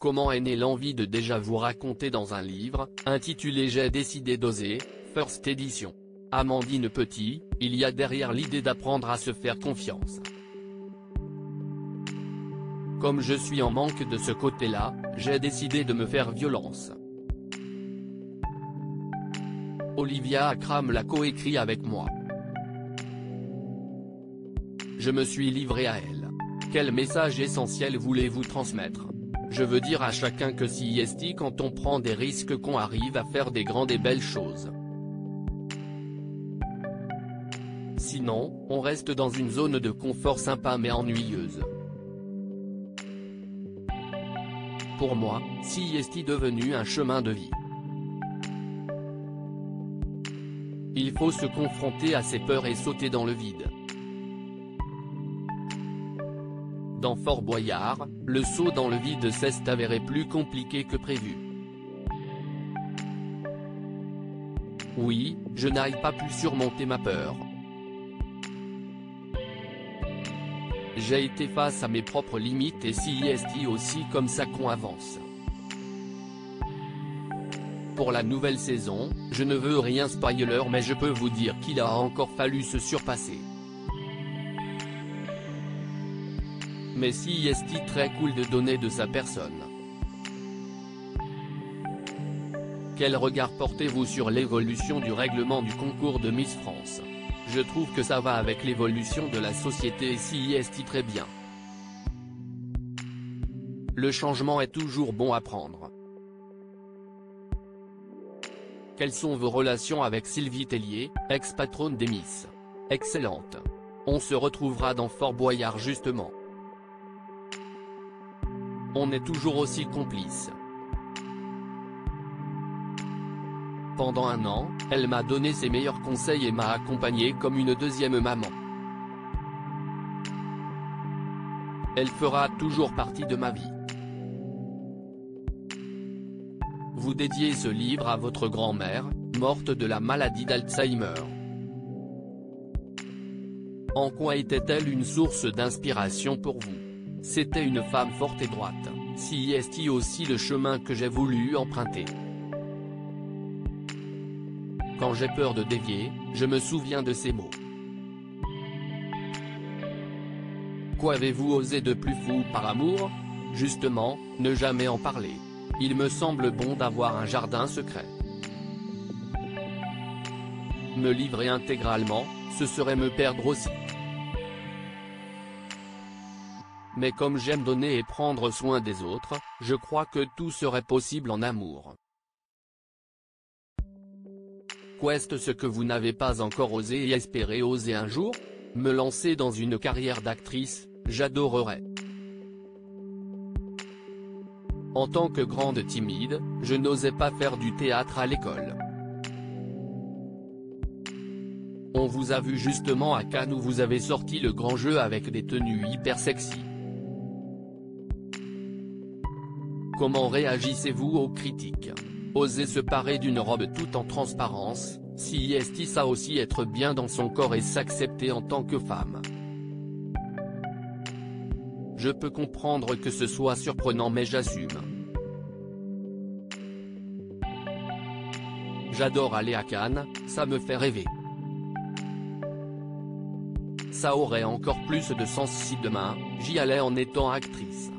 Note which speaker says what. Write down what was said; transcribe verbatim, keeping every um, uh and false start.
Speaker 1: Comment est née l'envie de déjà vous raconter dans un livre, intitulé J'ai décidé d'oser, First Edition. Amandine Petit, il y a derrière l'idée d'apprendre à se faire confiance. Comme je suis en manque de ce côté-là, j'ai décidé de me faire violence. Olivia Akram l'a coécrit avec moi. Je me suis livré à elle. Quel message essentiel voulez-vous transmettre? Je veux dire à chacun que si est quand on prend des risques qu'on arrive à faire des grandes et belles choses. Sinon, on reste dans une zone de confort sympa mais ennuyeuse. Pour moi, si est devenu un chemin de vie. Il faut se confronter à ses peurs et sauter dans le vide. Dans Fort Boyard, le saut dans le vide s'est avéré plus compliqué que prévu. Oui, je n'ai pas pu surmonter ma peur. J'ai été face à mes propres limites et si est aussi comme ça qu'on avance. Pour la nouvelle saison, je ne veux rien spoiler mais je peux vous dire qu'il a encore fallu se surpasser. Mais si est très cool de donner de sa personne. Quel regard portez-vous sur l'évolution du règlement du concours de Miss France? Je trouve que ça va avec l'évolution de la société et si est très bien. Le changement est toujours bon à prendre. Quelles sont vos relations avec Sylvie Tellier, ex-patronne des Miss? Excellente. On se retrouvera dans Fort Boyard justement. On est toujours aussi complices. Pendant un an, elle m'a donné ses meilleurs conseils et m'a accompagné comme une deuxième maman. Elle fera toujours partie de ma vie. Vous dédiez ce livre à votre grand-mère, morte de la maladie d'Alzheimer. En quoi était-elle une source d'inspiration pour vous? C'était une femme forte et droite, si est aussi le chemin que j'ai voulu emprunter. Quand j'ai peur de dévier, je me souviens de ces mots. Qu'avez-vous osé de plus fou par amour? Justement, ne jamais en parler. Il me semble bon d'avoir un jardin secret. Me livrer intégralement, ce serait me perdre aussi. Mais comme j'aime donner et prendre soin des autres, je crois que tout serait possible en amour. Qu'est-ce ce que vous n'avez pas encore osé et espéré oser un jour? Me lancer dans une carrière d'actrice, j'adorerais. En tant que grande timide, je n'osais pas faire du théâtre à l'école. On vous a vu justement à Cannes où vous avez sorti le grand jeu avec des tenues hyper sexy. Comment réagissez-vous aux critiques? Oser se parer d'une robe toute en transparence, si est ça aussi être bien dans son corps et s'accepter en tant que femme. Je peux comprendre que ce soit surprenant mais j'assume. J'adore aller à Cannes, ça me fait rêver. Ça aurait encore plus de sens si demain, j'y allais en étant actrice.